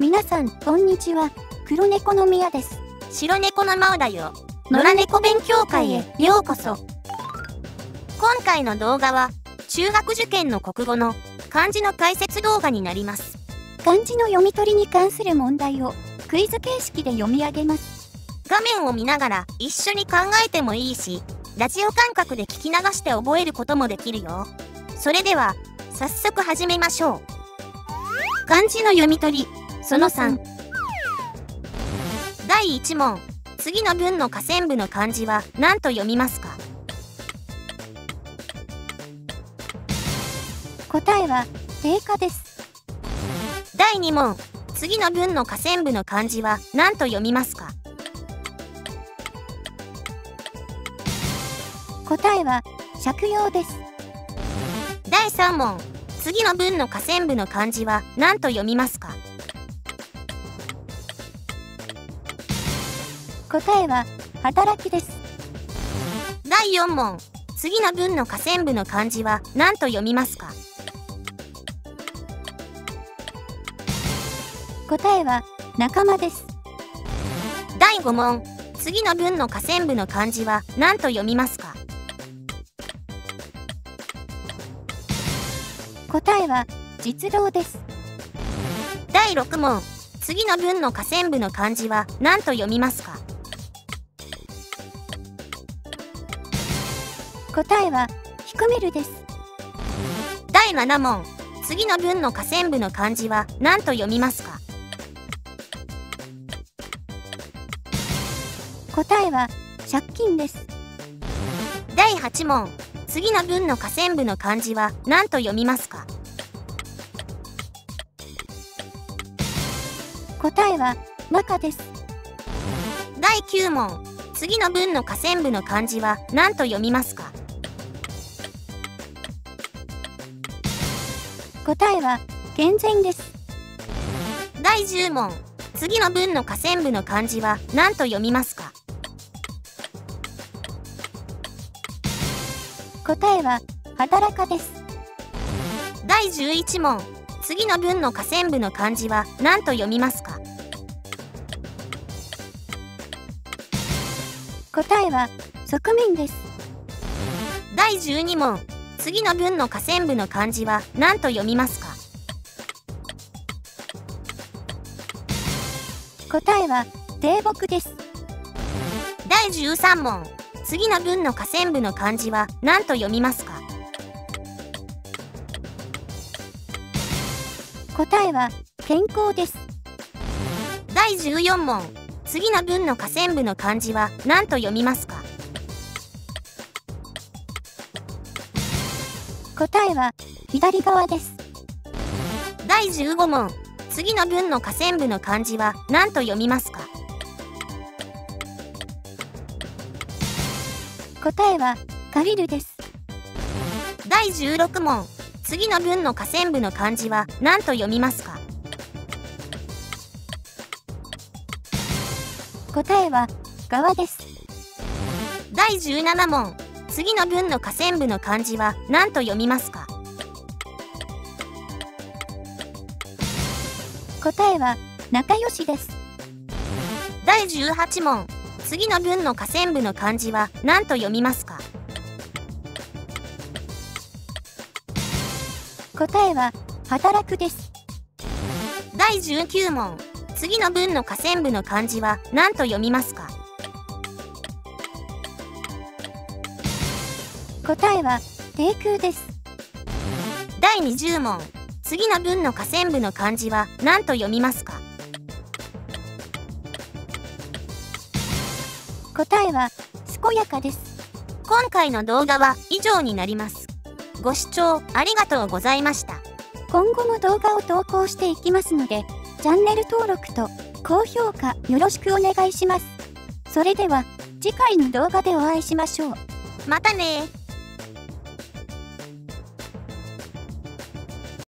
皆さん、こんにちは。黒猫のみやです。 白猫のまおだよ。野良猫勉強会へようこそ。今回の動画は、中学受験の国語の漢字の解説動画になります。 漢字の読み取りに関する問題をクイズ形式で読み上げます。 画面を見ながら一緒に考えてもいいし、ラジオ感覚で聞き流して覚えることもできるよ。それでは、早速始めましょう。漢字の読み取り、その3。第1問。次の文の下線部の漢字は何と読みますか？ 答えは、定価です。 第2問。次の文の下線部の漢字は何と読みますか？ 答えは、借用です。 第3問。次の文の下線部の漢字は何と読みますか？ 答えは、働きです。 第4問。次の文の下線部の漢字は何と読みますか？ 答えは、仲間です。 第5問。次の文の下線部の漢字は何と読みますか？ 答えは、実動です。 第6問。次の文の下線部の漢字は何と読みますか？ 答えは、低めるです。 第7問。次の文の下線部の漢字は何と読みますか？ 答えは、借金です。 第8問。次の文の下線部の漢字は何と読みますか？ 答えは、馬鹿です。 第9問。次の文の下線部の漢字は何と読みますか？ 答えは、健全です。 第10問。次の文の下線部の漢字は何と読みますか？ 答えは、働かです。 第11問。次の文の下線部の漢字は何と読みますか？ 答えは、側面です。 第12問。次の文の下線部の漢字は何と読みますか？ 答えは、低木です。 第13問。次の文の下線部の漢字は何と読みますか？ 答えは、健康です。 第14問。次の文の下線部の漢字は何と読みますか？ 答えは、左側です。 第15問。次の文の下線部の漢字は何と読みますか？ 答えは、借りるです。 第16問。次の文の下線部の漢字は何と読みますか？ 答えは、側です。 第17問。次の文の下線部の漢字は何と読みますか？ 答えは、仲良しです。 第18問。次の文の下線部の漢字は何と読みますか？ 答えは、働くです。 第19問。次の文の下線部の漢字は何と読みますか？ 答えは、低空です。 第20問。次の文の下線部の漢字は何と読みますか？ 答えは、健やかです。 今回の動画は以上になります。ご視聴ありがとうございました。 今後も動画を投稿していきますので、チャンネル登録と高評価よろしくお願いします。それでは、次回の動画でお会いしましょう。 またねー。